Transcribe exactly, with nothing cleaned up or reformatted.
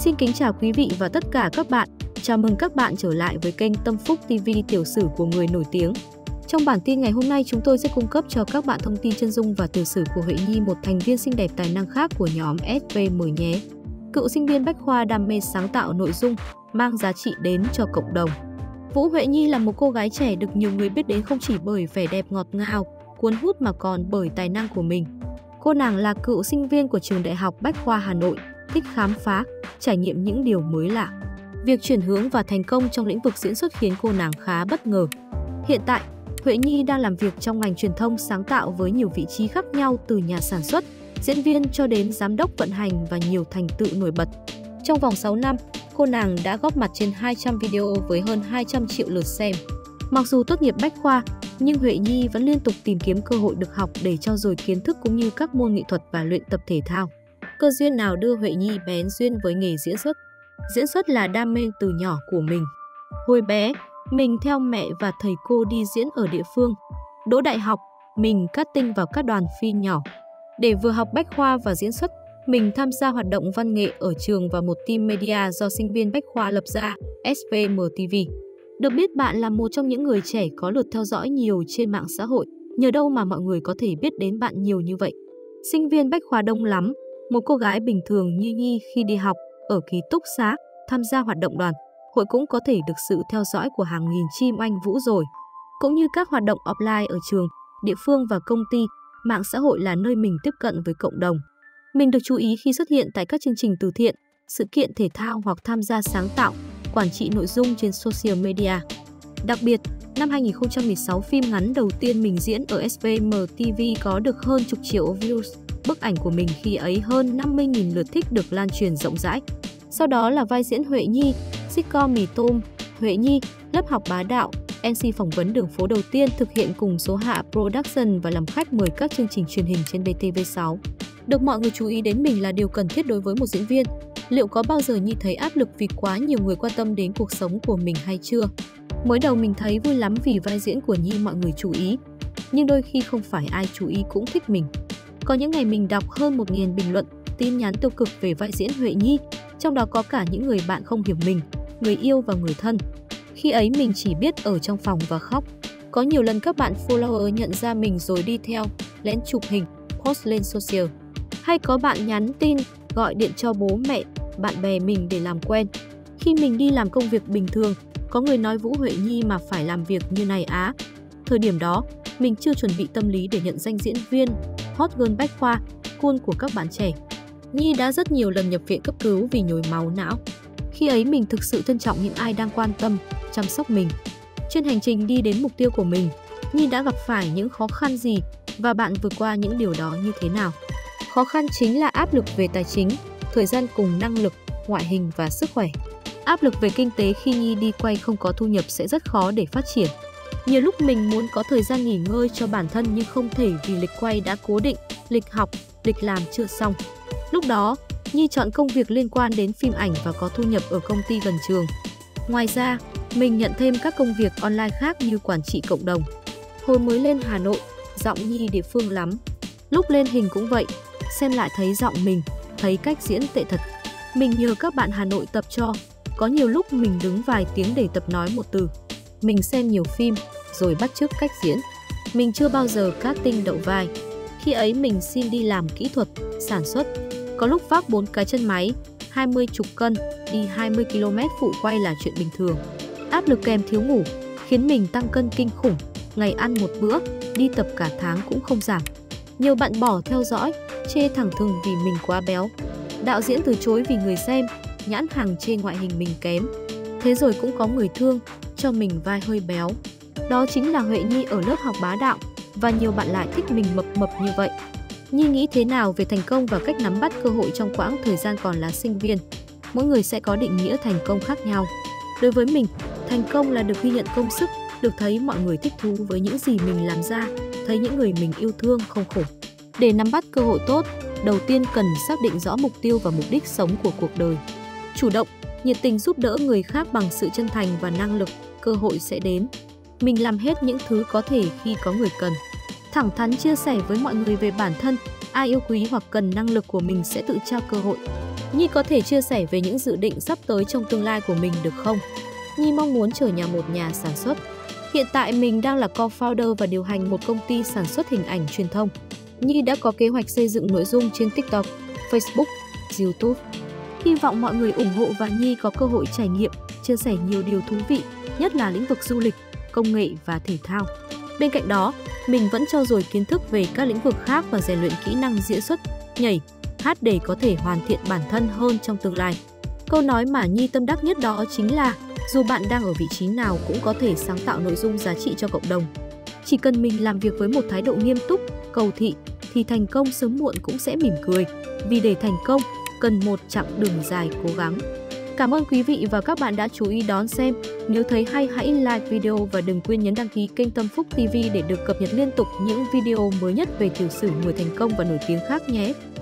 Xin kính chào quý vị và tất cả các bạn. Chào mừng các bạn trở lại với kênh Tâm Phúc ti vi tiểu sử của người nổi tiếng. Trong bản tin ngày hôm nay chúng tôi sẽ cung cấp cho các bạn thông tin chân dung và tiểu sử của Huệ Nhi, một thành viên xinh đẹp tài năng khác của nhóm ét vê em nhé. Cựu sinh viên Bách Khoa đam mê sáng tạo nội dung, mang giá trị đến cho cộng đồng. Vũ Huệ Nhi là một cô gái trẻ được nhiều người biết đến không chỉ bởi vẻ đẹp ngọt ngào, cuốn hút mà còn bởi tài năng của mình. Cô nàng là cựu sinh viên của trường Đại học Bách Khoa Hà Nội, thích khám phá, trải nghiệm những điều mới lạ. Việc chuyển hướng và thành công trong lĩnh vực diễn xuất khiến cô nàng khá bất ngờ. Hiện tại, Huệ Nhi đang làm việc trong ngành truyền thông sáng tạo với nhiều vị trí khác nhau, từ nhà sản xuất, diễn viên cho đến giám đốc vận hành và nhiều thành tựu nổi bật. Trong vòng sáu năm, cô nàng đã góp mặt trên hai trăm video với hơn hai trăm triệu lượt xem. Mặc dù tốt nghiệp Bách Khoa, nhưng Huệ Nhi vẫn liên tục tìm kiếm cơ hội được học để trau dồi kiến thức cũng như các môn nghệ thuật và luyện tập thể thao. Cơ duyên nào đưa Huệ Nhi bén duyên với nghề diễn xuất? Diễn xuất là đam mê từ nhỏ của mình. Hồi bé, mình theo mẹ và thầy cô đi diễn ở địa phương. Đỗ đại học, mình casting vào các đoàn phim nhỏ. Để vừa học Bách Khoa và diễn xuất, mình tham gia hoạt động văn nghệ ở trường và một team media do sinh viên Bách Khoa lập ra, ét vê em ti vi. Được biết bạn là một trong những người trẻ có lượt theo dõi nhiều trên mạng xã hội, nhờ đâu mà mọi người có thể biết đến bạn nhiều như vậy. Sinh viên Bách Khoa đông lắm, một cô gái bình thường như Nhi khi đi học ở ký túc xá, tham gia hoạt động đoàn, hội cũng có thể được sự theo dõi của hàng nghìn chim oanh vũ rồi. Cũng như các hoạt động offline ở trường, địa phương và công ty, mạng xã hội là nơi mình tiếp cận với cộng đồng. Mình được chú ý khi xuất hiện tại các chương trình từ thiện, sự kiện thể thao hoặc tham gia sáng tạo, quản trị nội dung trên social media. Đặc biệt, năm hai nghìn không trăm mười sáu, phim ngắn đầu tiên mình diễn ở ét vê em ti vi có được hơn chục triệu views. Bức ảnh của mình khi ấy hơn năm mươi nghìn lượt thích được lan truyền rộng rãi. Sau đó là vai diễn Huệ Nhi, sitcom Mì Tôm, Huệ Nhi, lớp học bá đạo, em xê phỏng vấn đường phố đầu tiên thực hiện cùng Số Hạ Production và làm khách mời các chương trình truyền hình trên bê tê vê sáu. Được mọi người chú ý đến mình là điều cần thiết đối với một diễn viên. Liệu có bao giờ Nhi thấy áp lực vì quá nhiều người quan tâm đến cuộc sống của mình hay chưa? Mới đầu mình thấy vui lắm vì vai diễn của Nhi mọi người chú ý. Nhưng đôi khi không phải ai chú ý cũng thích mình. Có những ngày mình đọc hơn một nghìn bình luận, tin nhắn tiêu cực về vai diễn Huệ Nhi, trong đó có cả những người bạn không hiểu mình, người yêu và người thân. Khi ấy mình chỉ biết ở trong phòng và khóc. Có nhiều lần các bạn follower nhận ra mình rồi đi theo, lén chụp hình, post lên social. Hay có bạn nhắn tin, gọi điện cho bố mẹ, bạn bè mình để làm quen. Khi mình đi làm công việc bình thường, có người nói Vũ Huệ Nhi mà phải làm việc như này á. Thời điểm đó, mình chưa chuẩn bị tâm lý để nhận danh diễn viên hot girl Bách Khoa, cool của các bạn trẻ. Nhi đã rất nhiều lần nhập viện cấp cứu vì nhồi máu não. Khi ấy mình thực sự trân trọng những ai đang quan tâm, chăm sóc mình. Trên hành trình đi đến mục tiêu của mình, Nhi đã gặp phải những khó khăn gì và bạn vượt qua những điều đó như thế nào? Khó khăn chính là áp lực về tài chính, thời gian cùng năng lực, ngoại hình và sức khỏe. Áp lực về kinh tế khi Nhi đi quay không có thu nhập sẽ rất khó để phát triển. Nhiều lúc mình muốn có thời gian nghỉ ngơi cho bản thân nhưng không thể vì lịch quay đã cố định, lịch học, lịch làm chưa xong. Lúc đó, Nhi chọn công việc liên quan đến phim ảnh và có thu nhập ở công ty gần trường. Ngoài ra, mình nhận thêm các công việc online khác như quản trị cộng đồng. Hồi mới lên Hà Nội, giọng Nhi địa phương lắm. Lúc lên hình cũng vậy, xem lại thấy giọng mình, thấy cách diễn tệ thật. Mình nhờ các bạn Hà Nội tập cho, có nhiều lúc mình đứng vài tiếng để tập nói một từ. Mình xem nhiều phim, rồi bắt chước cách diễn. Mình chưa bao giờ casting đậu vai. Khi ấy mình xin đi làm kỹ thuật, sản xuất. Có lúc vác bốn cái chân máy, hai mươi chục cân, đi hai mươi ki lô mét phụ quay là chuyện bình thường. Áp lực kèm thiếu ngủ, khiến mình tăng cân kinh khủng. Ngày ăn một bữa, đi tập cả tháng cũng không giảm. Nhiều bạn bỏ theo dõi, chê thẳng thừng vì mình quá béo. Đạo diễn từ chối vì người xem, nhãn hàng chê ngoại hình mình kém. Thế rồi cũng có người thương, cho mình vai hơi béo. Đó chính là Huệ Nhi ở lớp học bá đạo, và nhiều bạn lại thích mình mập mập như vậy. Nhi nghĩ thế nào về thành công và cách nắm bắt cơ hội trong quãng thời gian còn là sinh viên? Mỗi người sẽ có định nghĩa thành công khác nhau. Đối với mình, thành công là được ghi nhận công sức, được thấy mọi người thích thú với những gì mình làm ra, thấy những người mình yêu thương không khổ. Để nắm bắt cơ hội tốt, đầu tiên cần xác định rõ mục tiêu và mục đích sống của cuộc đời. Chủ động, nhiệt tình giúp đỡ người khác bằng sự chân thành và năng lực, cơ hội sẽ đến. Mình làm hết những thứ có thể khi có người cần. Thẳng thắn chia sẻ với mọi người về bản thân, ai yêu quý hoặc cần năng lực của mình sẽ tự trao cơ hội. Nhi có thể chia sẻ về những dự định sắp tới trong tương lai của mình được không? Nhi mong muốn trở nhà một nhà sản xuất. Hiện tại mình đang là co-founder và điều hành một công ty sản xuất hình ảnh truyền thông. Nhi đã có kế hoạch xây dựng nội dung trên TikTok, Facebook, YouTube. Hy vọng mọi người ủng hộ và Nhi có cơ hội trải nghiệm, chia sẻ nhiều điều thú vị, nhất là lĩnh vực du lịch, công nghệ và thể thao. Bên cạnh đó, mình vẫn trau dồi kiến thức về các lĩnh vực khác và rèn luyện kỹ năng diễn xuất, nhảy, hát để có thể hoàn thiện bản thân hơn trong tương lai. Câu nói mà Nhi tâm đắc nhất đó chính là dù bạn đang ở vị trí nào cũng có thể sáng tạo nội dung giá trị cho cộng đồng. Chỉ cần mình làm việc với một thái độ nghiêm túc, cầu thị thì thành công sớm muộn cũng sẽ mỉm cười. Vì để thành công, cần một chặng đường dài cố gắng. Cảm ơn quý vị và các bạn đã chú ý đón xem. Nếu thấy hay hãy like video và đừng quên nhấn đăng ký kênh Tâm Phúc ti vi để được cập nhật liên tục những video mới nhất về tiểu sử người thành công và nổi tiếng khác nhé.